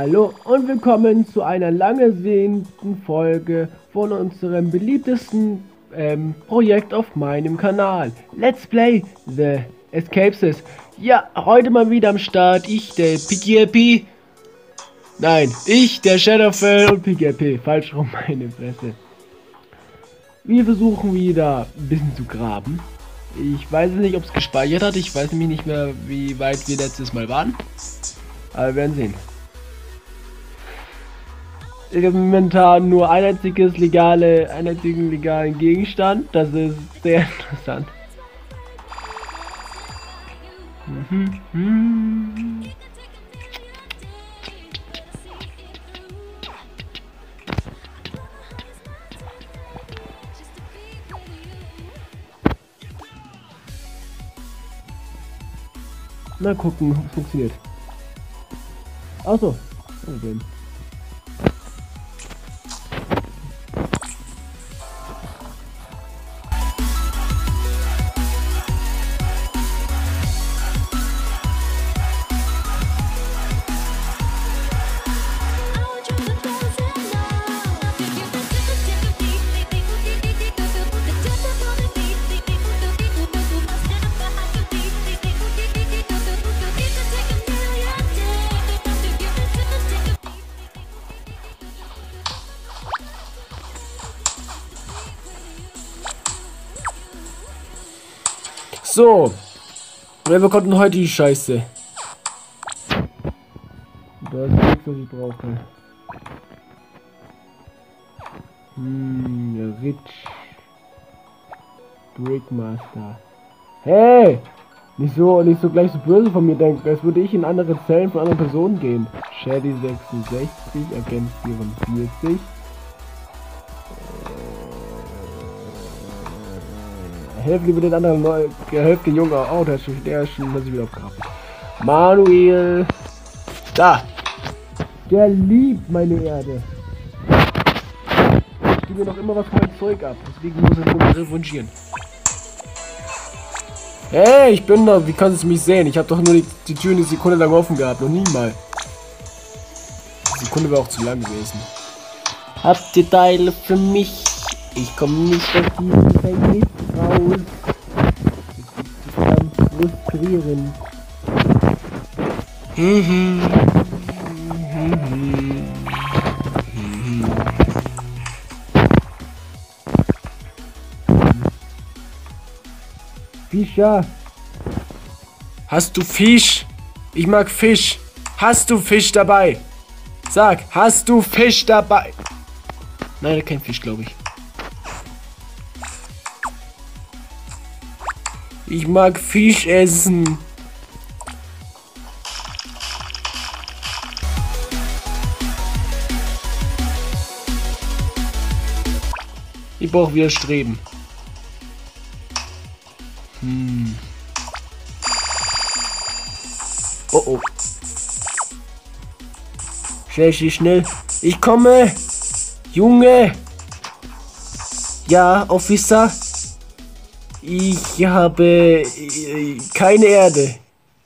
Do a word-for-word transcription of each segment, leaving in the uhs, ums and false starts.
Hallo und willkommen zu einer lang ersehnten Folge von unserem beliebtesten ähm, Projekt auf meinem Kanal. Let's Play The Escapes. Ja, heute mal wieder am Start. Ich, der P G P. Nein, ich, der Shadowfell und P G P. Falsch rum, meine Fresse. Wir versuchen wieder ein bisschen zu graben. Ich weiß nicht, ob es gespeichert hat. Ich weiß nämlich nicht mehr, wie weit wir letztes Mal waren. Aber wir werden sehen. Ich habe momentan nur ein einziges legale, einen einzigen legalen Gegenstand. Das ist sehr interessant. Mhm. Mhm. Mal gucken, ob es funktioniert. Achso. Okay. So, wir bekommen heute die Scheiße. Da ist nichts, was ich brauche. Hm, Rich. Brickmaster. Hey! Nicht so, nicht so gleich so böse von mir denken, als würde ich in andere Zellen von anderen Personen gehen. Shady sechsundsechzig, Agent vierundvierzig. Helft lieber den anderen Leuten, helft den Jungen. Oh, der ist schon, der ist schon, muss ich wieder aufgraben. Manuel. Da. Der liebt meine Erde. Ich gebe mir noch immer was von meinem Zeug ab. Deswegen muss ich nur revanchieren. Hey, ich bin da. Wie kannst du mich sehen? Ich habe doch nur die, die Tür eine Sekunde lang offen gehabt. Noch nie mal. Die Sekunde wäre auch zu lang gewesen. Habt ihr Teile für mich? Ich komme nicht aus diesem Gefängnis raus. Das ist verdammt frustrierend. Fischer. Hast du Fisch? Ich mag Fisch. Hast du Fisch dabei? Sag, hast du Fisch dabei? Nein, kein Fisch, glaube ich. Ich mag Fisch essen. Ich brauche wieder Streben. Hm. Oh oh. Schnell, schnell, schnell. Ich komme. Junge. Ja, Officer. Ich habe äh, keine Erde.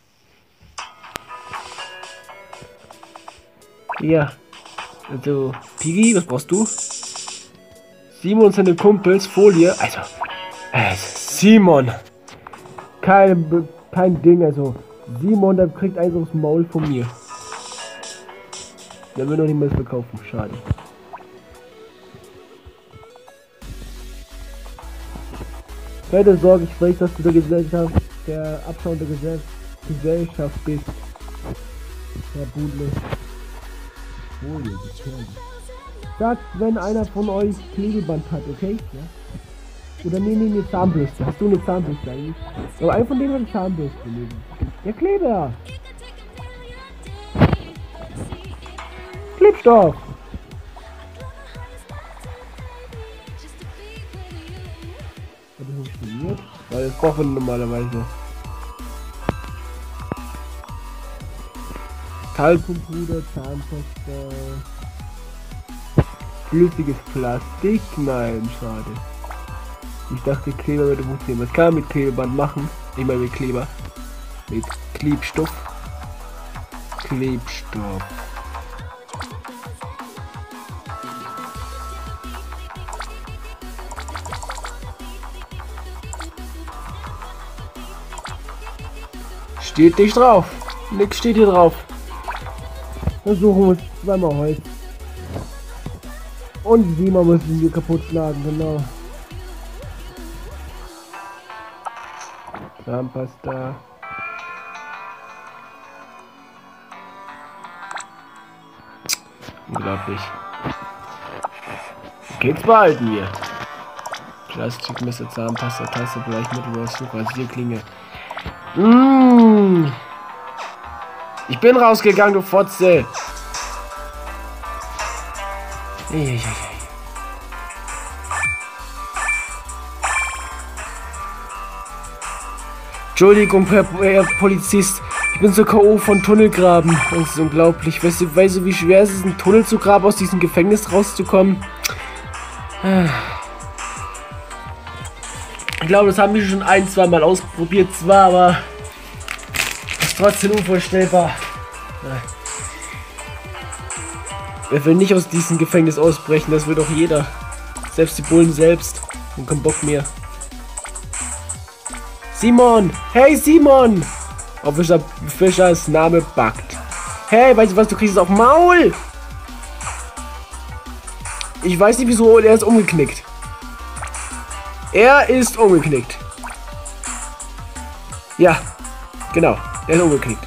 Ja. Also, Piggy, was brauchst du? Simon und seine Kumpels, Folie. Also, äh, Simon. Kein, kein Ding, also. Simon, der kriegt eins aufs Maul von mir. Der will noch nicht mehr verkaufen, schade. Keine Sorge, ich weiß, dass du der Gesellschaft, der Abschau der Gesell Gesellschaft bist. Herr Budle. Folie, gefährlich. Sagt, wenn einer von euch Klebeband hat, okay? Ja? Oder nee, nee, nee, Zahnbürste. Hast du eine Zahnbürste eigentlich? Aber ein von denen hat eine Zahnbürste. Der Kleber! Klebstoff! Hat das funktioniert? Weil das braucht man normalerweise. Kalkumpuder, Zahnpasta. Flüssiges Plastik? Nein, schade. Ich dachte, Kleber würde funktionieren. Was kann man mit Klebeband machen? Ich meine mit Kleber. Mit Klebstoff. Klebstoff. Steht nicht drauf. Nix steht hier drauf. Versuchen wir uns zweimal Holz. Und Simon müssen wir kaputt schlagen, genau. Zahnpasta. Unglaublich. Geht's behalten wir. Plastikmesser, Zahnpasta, Tasse, Bleichmittel, Rosttuch, Rasierklinge. Mmh. Ich bin rausgegangen, du Fotze. Eieiei. Entschuldigung, Herr, Herr Polizist. Ich bin so K O von Tunnelgraben. Das ist unglaublich. Weißt du, weißt du, wie schwer es ist, einen Tunnel zu graben, aus diesem Gefängnis rauszukommen? Ich glaube, das haben wir schon ein, zwei Mal ausprobiert, zwar, aber ist trotzdem unvorstellbar. Wer will nicht aus diesem Gefängnis ausbrechen? Das will doch jeder. Selbst die Bullen selbst. Und keinen Bock mehr. Simon! Hey Simon! Auf Fischer, Fischers Name backt. Hey, weißt du was? Du kriegst es auf Maul! Ich weiß nicht wieso, er ist umgeknickt. Er ist umgeknickt. Ja, genau. Er ist umgeknickt.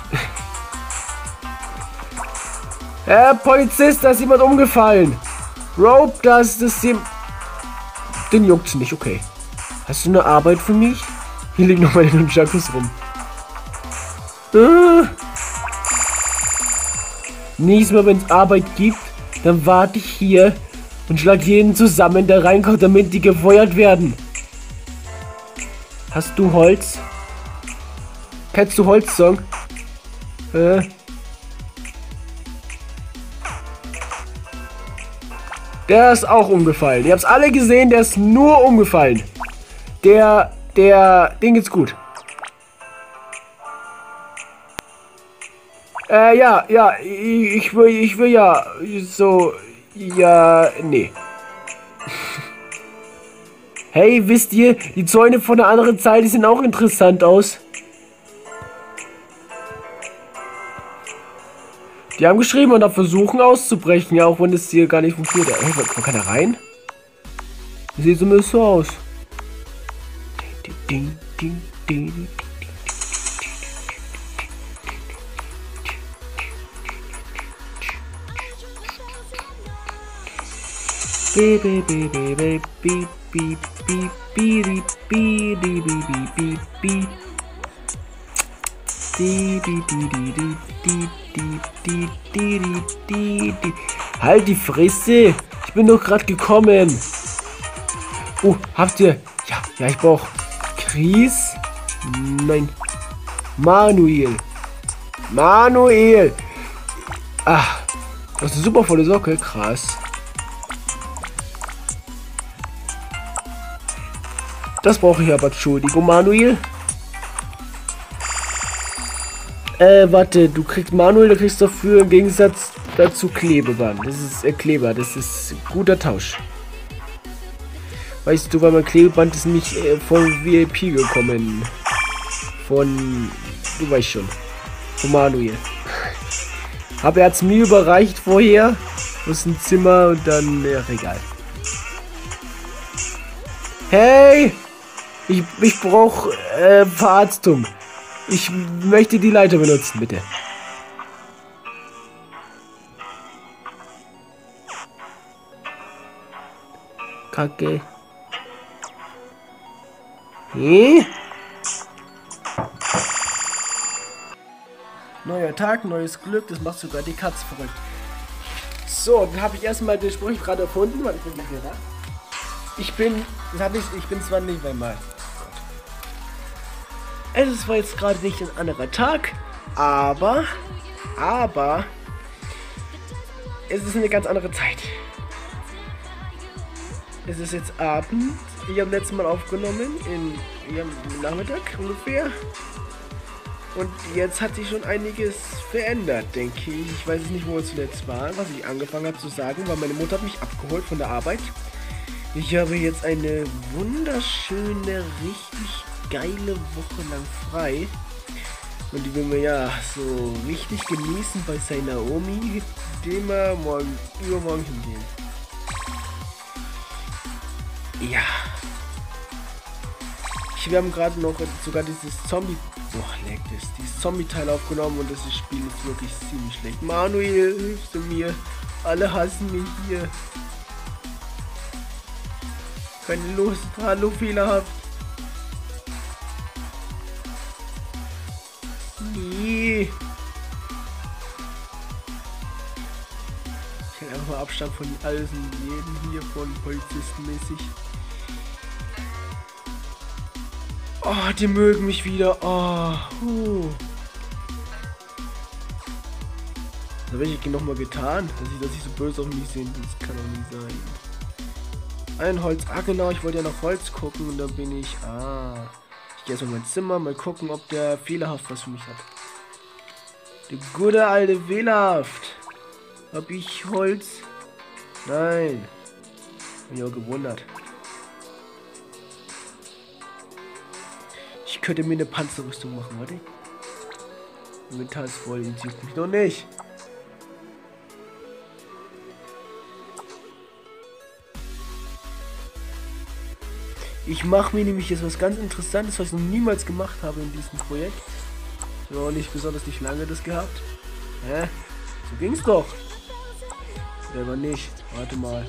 Herr Polizist, da ist jemand umgefallen. Rope, das ist jemand. Den juckt's nicht, okay. Hast du eine Arbeit für mich? Hier liegen noch meine Nunchakus rum. Ah. Nächstes Mal, wenn es Arbeit gibt, dann warte ich hier und schlag jeden zusammen, der reinkommt, damit die gefeuert werden. Hast du Holz? Kennst du Holzsong? Äh. Der ist auch umgefallen. Ihr habt's alle gesehen, der ist nur umgefallen. Der, der, den geht's gut. Äh, ja, ja, ich, ich will, ich will ja so, ja, nee. Hey, wisst ihr, die Zäune von der anderen Seite sehen auch interessant aus. Die haben geschrieben und auch versuchen auszubrechen, ja, auch wenn es hier gar nicht funktioniert. Hey, wo kann er rein? Das sieht zumindest so aus. Ding, ding, ding, Halt die Fresse! Ich bin doch gerade gekommen. Oh, habt ihr? Ja, ja, ich brauche Chris. Nein. Manuel. Manuel. Ach, das ist eine super volle Socke. Krass. Das brauche ich aber. Entschuldigung, Manuel. Äh, warte, du kriegst Manuel, du kriegst dafür im Gegensatz dazu Klebeband. Das ist äh, Kleber, das ist guter Tausch. Weißt du, weil mein Klebeband ist nicht äh, von V I P gekommen. Von, du weißt schon, von Manuel. Aber er hat es mir überreicht vorher aus dem Zimmer und dann, ja, egal. Hey, ich, ich brauche äh, Verarztung. Ich möchte die Leiter benutzen, bitte. Kacke. Hey? Neuer Tag, neues Glück, das macht sogar die Katze verrückt. So, dann habe ich erstmal den Spruch gerade erfunden, weil ich bin nicht mehr da. Ich bin, das habe ich, ich bin zwar nicht mehr mal. Es ist zwar jetzt gerade nicht ein anderer Tag, aber, aber, es ist eine ganz andere Zeit. Es ist jetzt Abend. Ich habe letztes Mal aufgenommen, in, ja, Nachmittag ungefähr. Und jetzt hat sich schon einiges verändert, denke ich. Ich weiß nicht, wo wir zuletzt waren, was ich angefangen habe zu sagen, weil meine Mutter hat mich abgeholt von der Arbeit. Ich habe jetzt eine wunderschöne, richtig geile Woche lang frei. Und die will man ja so richtig genießen bei seiner Omi, dem wir morgen, übermorgen hingehen. Ja. Ich, wir haben gerade noch sogar dieses Zombie... Boah, leckt es. Dieses Zombie-Teil aufgenommen und das Spiel ist wirklich ziemlich schlecht. Manuel, hilfst du mir? Alle hassen mich hier. Keine Lust. Hallo, fehlerhaft. Nee. Ich hätte einfach mal Abstand von alles und jedem hier von Polizistenmäßig. Oh, die mögen mich wieder. Oh, huh. Was habe ich nochmal getan, dass ich, dass ich so böse auf mich sind? Das kann doch nicht sein. Ein Holz. Ah, genau, ich wollte ja nach Holz gucken und da bin ich. Ah. Ich gehe erstmal in mein Zimmer, mal gucken, ob der fehlerhaft was für mich hat. Der gute alte fehlerhaft. Hab ich Holz? Nein. Bin ich auch gewundert. Ich könnte mir eine Panzerrüstung machen, warte. Inventar ist voll, interessiert mich noch nicht. Ich mache mir nämlich jetzt was ganz Interessantes, was ich noch niemals gemacht habe in diesem Projekt. Ich habe auch nicht besonders nicht lange das gehabt. Hä? So ging's doch. Selber nicht. Warte mal.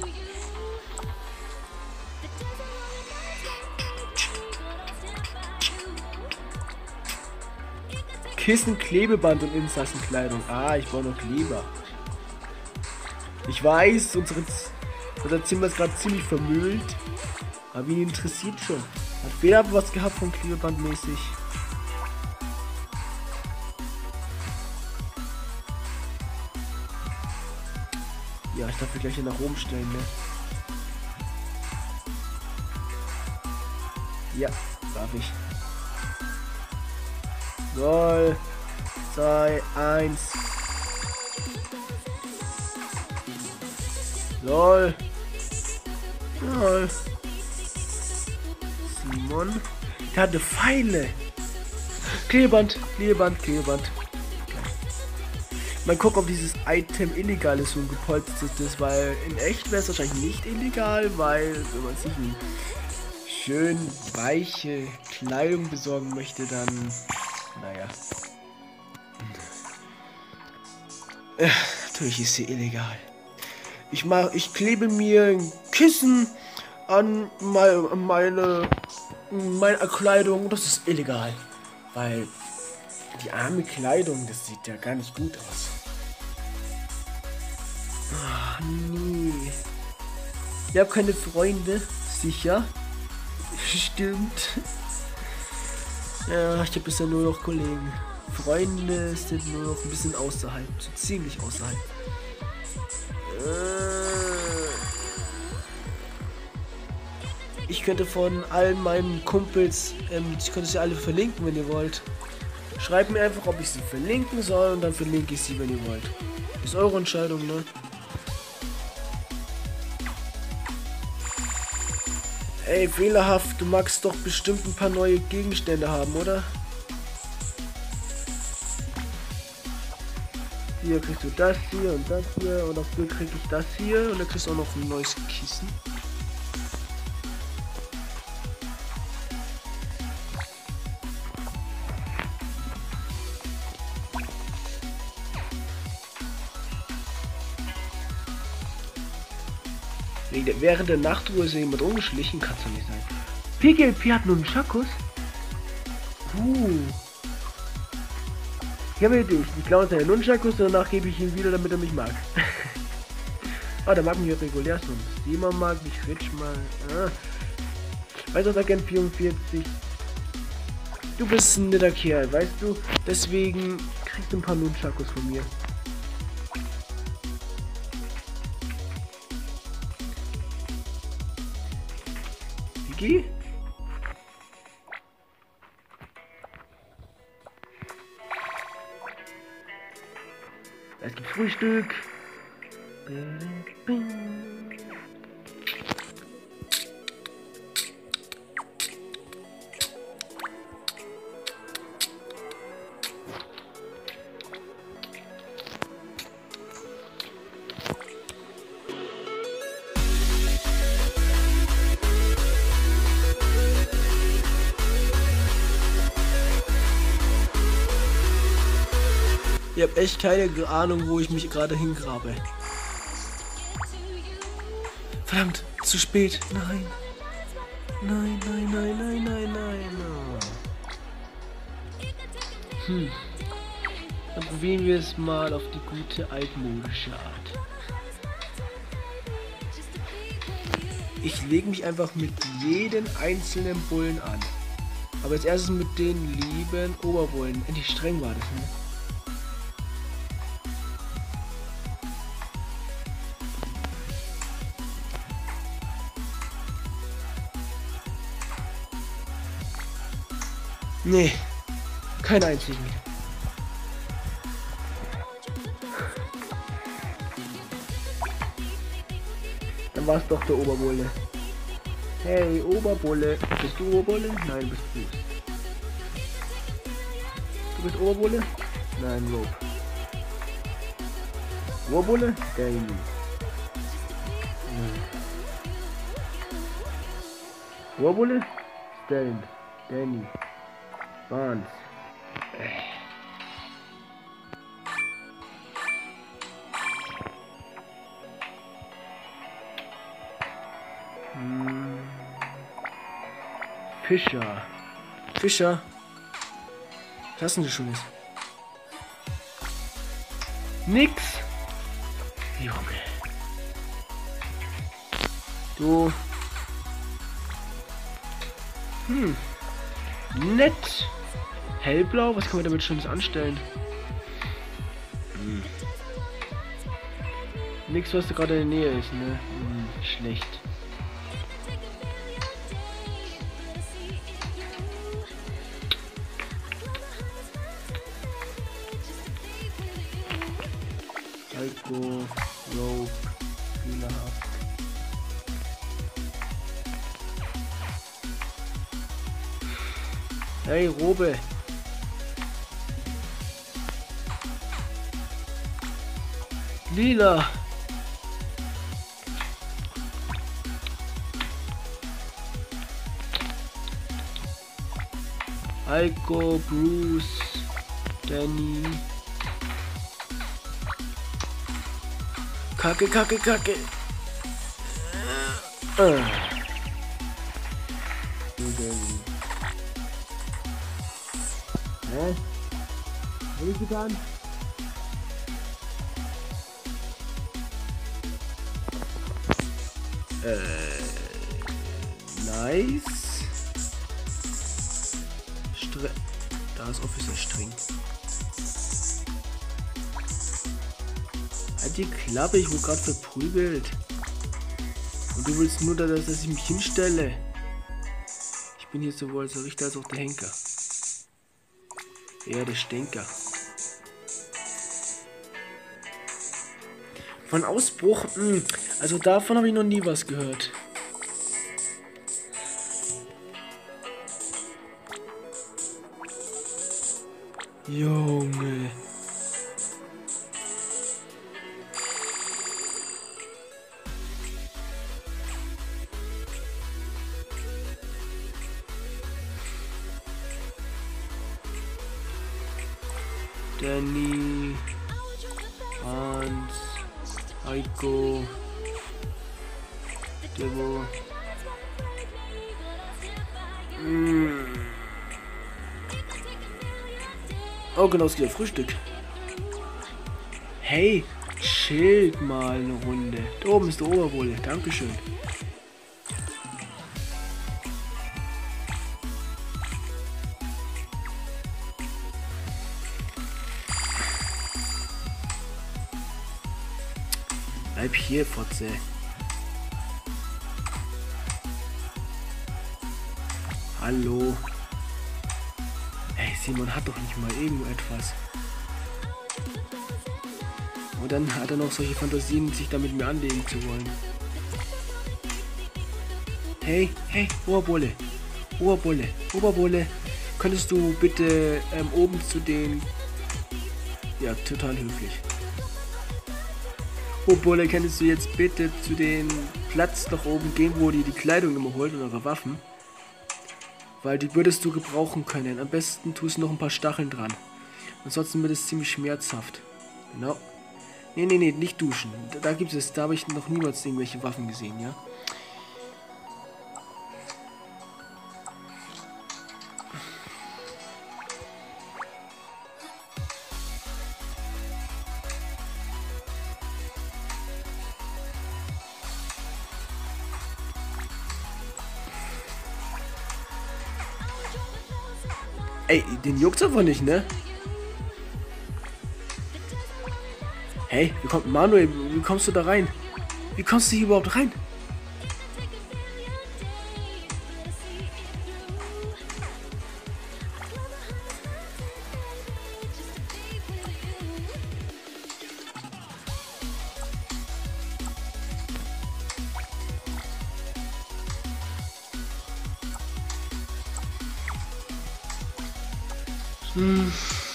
Kissen, Klebeband und Insassenkleidung. Ah, ich brauche noch Kleber. Ich weiß, unsere, unser Zimmer ist gerade ziemlich vermüllt. Aber ihn interessiert schon. Hat wer was gehabt von Klebeband mäßig? Ja, ich darf mich gleich hier nach oben stellen, ne? Ja, darf ich. null, zwei, eins. Lol. Lol. Simon. Der hatte Pfeile. Klebeband, Klebeband, Klebeband. Mal gucken, ob dieses Item illegal ist und gepolstert ist, weil in echt wäre es wahrscheinlich nicht illegal, weil wenn man sich eine schön weiche Kleidung besorgen möchte, dann naja. Äh, natürlich ist sie illegal. Ich mach, ich klebe mir ein Kissen an meine, meine, meine Kleidung. Das ist illegal. Weil die arme Kleidung, das sieht ja gar nicht gut aus. Ach, nee. Ich habe keine Freunde. Sicher. Stimmt. Ja, ich habe bisher nur noch Kollegen. Freunde sind nur noch ein bisschen außerhalb. So ziemlich außerhalb. Ich könnte von allen meinen Kumpels, ähm, ich könnte sie alle verlinken, wenn ihr wollt. Schreibt mir einfach, ob ich sie verlinken soll und dann verlinke ich sie, wenn ihr wollt. Ist eure Entscheidung, ne? Ey, fehlerhaft, du magst doch bestimmt ein paar neue Gegenstände haben, oder? Hier kriegst du das hier und das hier und dafür krieg ich das hier und dann kriegst du auch noch ein neues Kissen. Während der Nachtruhe ist jemand rumgeschlichen, kann es doch nicht sein. P G L P hat nun einen Schakus. Uh. Ich habe eine Idee. Ich klaue seinen Nunchakus und danach gebe ich ihn wieder, damit er mich mag. Ah, der mag mich ja regulär sonst. Simon mag mich, Rich mal. Ah. Weißt du, Agent vierundvierzig? Du bist ein netter Kerl, weißt du? Deswegen kriegst du ein paar Nunchakus von mir. Vicky? Es gibt Frühstück. Ich habe echt keine Ahnung, wo ich mich gerade hingrabe. Verdammt, zu spät. Nein. Nein, nein, nein, nein, nein, nein. Hm. Dann probieren wir es mal auf die gute altmodische Art. Ich lege mich einfach mit jedem einzelnen Bullen an. Aber als erstes mit den lieben Oberbullen. Endlich streng war das, ne? Nee, kein einzigen. Dann war es doch der Oberbulle. Hey, Oberbulle. Bist du Oberbulle? Nein, bist du. Du bist Oberbulle? Nein, Rope. Oberbulle? Danny. Oberbulle? Stan. Danny. Barnes. Hm. Fischer. Fischer. Was hast denn du Schönes? Nix. Junge. Du. Hm. Nett. Hellblau, was kann man damit Schönes anstellen? Hm. Nix, was da gerade in der Nähe ist, ne? Hm, schlecht. Alko, Rope, fehlerhaft. Hey, Robe. Lila. Alko, Bruce, Danny. Kacke, Kacke, Kacke. Äh. Hä? Was ist getan? Äh, nice. Stre da ist Officer String. Halt die Klappe, ich wurde gerade verprügelt. Und du willst nur, dass, dass ich mich hinstelle. Ich bin hier sowohl der Richter als auch der Henker. Ja, der Stinker. Von Ausbruch, mh, also davon habe ich noch nie was gehört. Junge. Danny, Hans, Heiko, Debo. Mm. Oh, genau, es geht Frühstück. Hey, chillt mal eine Runde. Da oben ist der Oberbulle. Dankeschön. Bleib hier, Fotze. Hallo. Hey, Simon hat doch nicht mal irgendetwas. Und dann hat er noch solche Fantasien, sich da mit mir anlegen zu wollen. Hey, hey, Oberbulle. Oberbulle, Oberbulle. Könntest du bitte ähm, oben zu den... Ja, total höflich. Oberbulle, könntest du jetzt bitte zu den Platz nach oben gehen, wo die die Kleidung immer holt und eure Waffen? Weil die würdest du gebrauchen können. Am besten tust du noch ein paar Stacheln dran. Ansonsten wird es ziemlich schmerzhaft. Genau. Nee, nee, nee, nicht duschen. Da, da gibt es, da habe ich noch niemals irgendwelche Waffen gesehen, ja. Ey, den juckt's aber nicht, ne? Hey, wie kommt Manuel? Wie kommst du da rein? Wie kommst du hier überhaupt rein? Hm.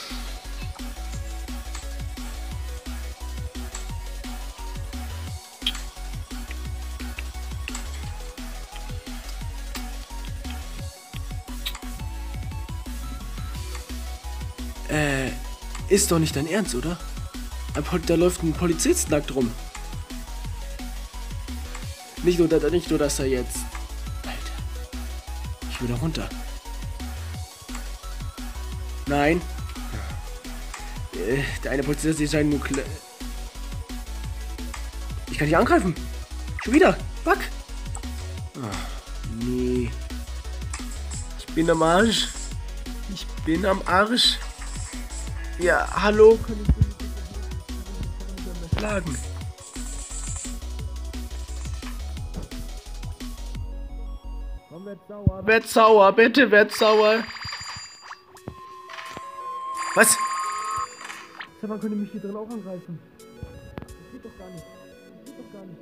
Äh, ist doch nicht dein Ernst, oder? Da läuft ein Polizist nackt rum. Nicht nur, nicht nur, dass er jetzt... Alter. Ich will da runter. Nein. Äh, der eine Polizist ist ein nur... Ich kann dich angreifen. Schon wieder. Fuck. Oh, nee. Ich bin am Arsch. Ich bin am Arsch. Ja, hallo. Kann ich mich schlagen? Komm, werd sauer. Werd sauer, bitte, werd sauer. Was? Man könnte mich hier drin auch angreifen. Das geht doch gar nicht. Das geht doch gar nicht.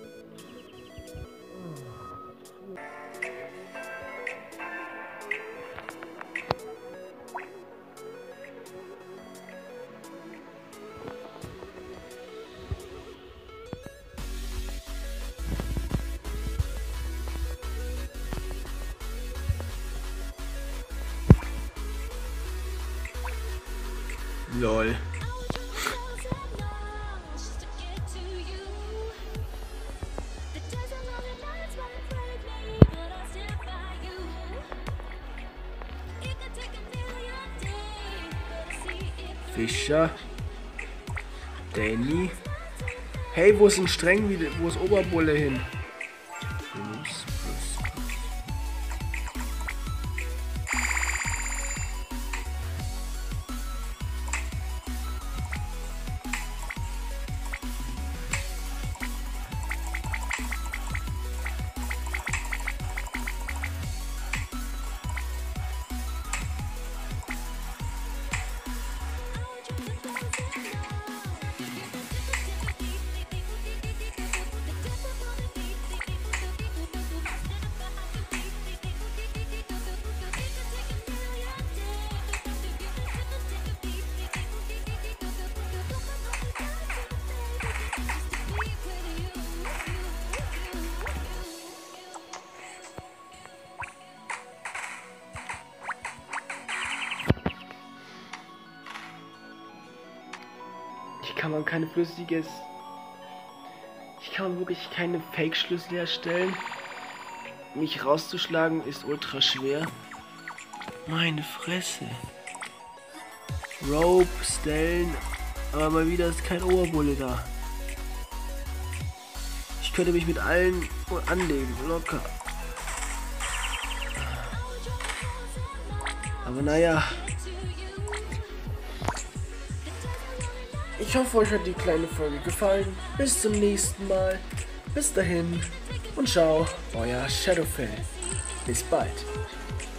Lol. Fischer. Danny. Hey, wo ist ein Streng? Wo ist Oberbulle hin? Plus, plus, plus. Hier kann man keine flüssiges... Hier kann man wirklich keine Fake-Schlüssel herstellen. Mich rauszuschlagen ist ultra schwer. Meine Fresse. Rope, Stellen. Aber mal wieder ist kein Oberbulle da. Ich könnte mich mit allen anlegen, locker. Aber naja. Ich hoffe, euch hat die kleine Folge gefallen. Bis zum nächsten Mal. Bis dahin und ciao, euer Shadowfell. Bis bald.